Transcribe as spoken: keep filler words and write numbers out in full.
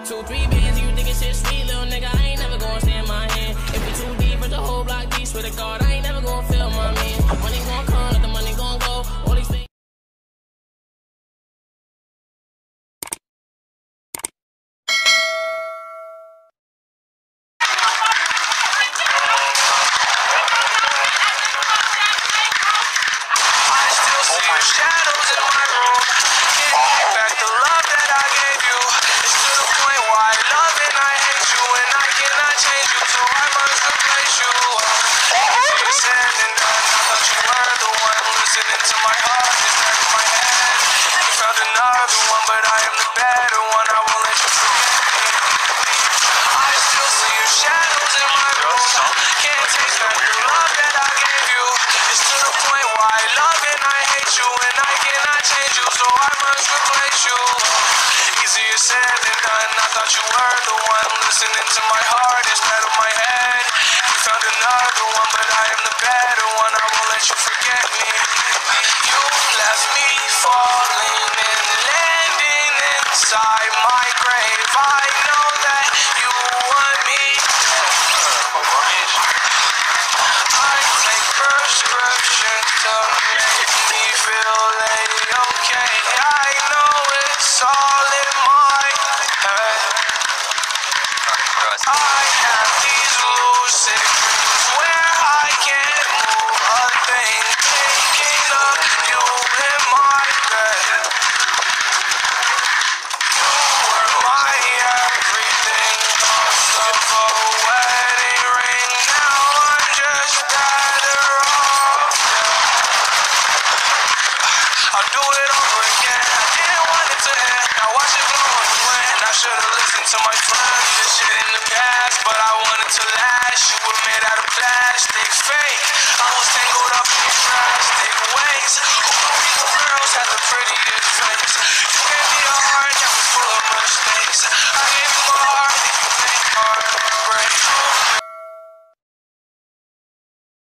Two, three bands, you think it's shit sweet, little nigga. I ain't never gonna stay in my hand. If we too deep, the whole block deep. Swear to God, I ain't never gonna feel my man. Money gon' come, let the money gon' go. All these things. Shadows in my room, can't take back the love that I gave you. It's to the point why I love and I hate you, and I cannot change you, so I must replace you. Easier said than done. I thought you were the one listening to my heart instead of my head. You found another one, but I am the better one. I won't let you forget me. I still see your shadows in my room. Can't take back the love that I gave you. It's to the point why I love and I hate you, and I cannot change you, so I must replace you. Easier said than done. I thought you were the one listening to my heart instead of my head. You found another one, but I am the better one. I won't let you forget me. You left me falling and landing inside my grave. I know that you want me. I take prescriptions to make me feel A-okay. I know it's all in my head. I have these lucid dreams where I can't move a thing, thinking of you in my bed. You were my everything, lost of a wedding ring. Now I'm just better off dead. I'll do it over again. I didn't want it to end. Now watch it blow on the wind. I should've listened to my friends. This shit in the past, but I wanted to last.